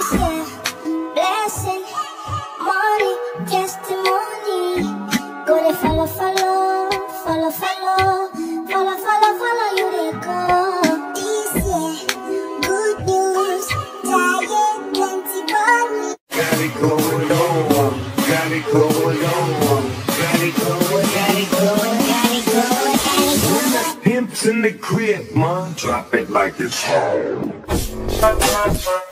yeah, blessing, money, testimony. Go to follow, follow, follow, follow, follow, follow, follow you they go. This year, good news, diet, plenty money. Got it going on, got it going on, got it going, got it going, got it going, got it going. Pimps in the crib, man, drop it like it's home.